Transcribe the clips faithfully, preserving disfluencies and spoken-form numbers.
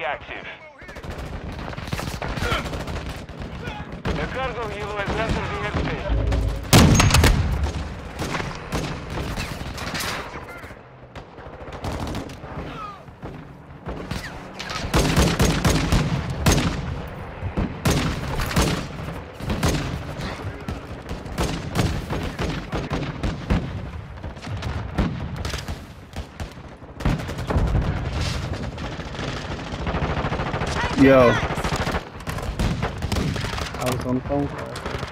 V active. The cargo helo has entered the airspace. Yo, I was on the phone call.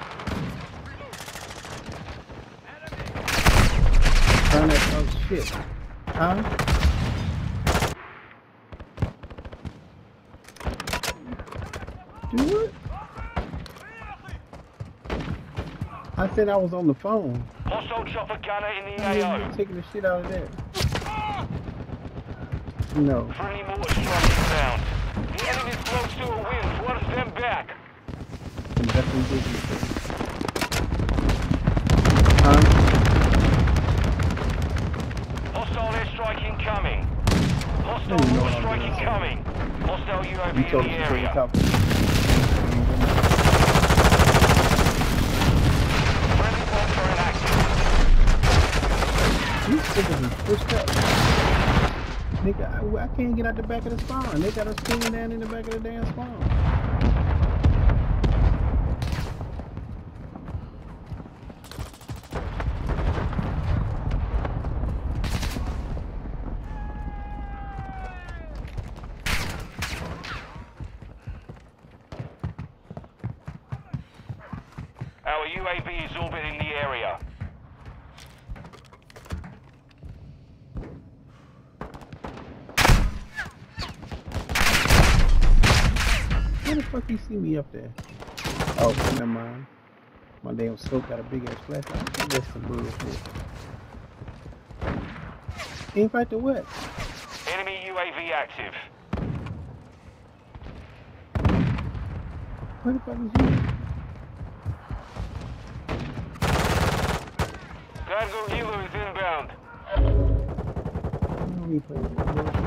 Turn that oh shit. Huh? Do it? I said I was on the phone. Hostile chopper gunner in the I A mean, O. taking the shit out of there. No. Friendly mortar strike inbound. The enemy's close to a win. Force them back. I'm definitely busy. Huh? Hostile airstrike incoming. Hostile I didn't know mortar I was strike doing that. incoming. Hostile U A You V in told the us to area. talk. Friendly mortar inactive. These niggas is pushed up. Nigga, I, I can't get out the back of the spawn. They got us spinning down in the back of the damn spawn. Our U A V is orbiting the area. How the fuck you see me up there? Oh, never mind. My damn scope got a big ass flashlight. That's some bullshit. Ain't fight the what? Enemy U A V active. Where the fuck is you? Cargo helo is inbound. I don't need to play with this bullshit.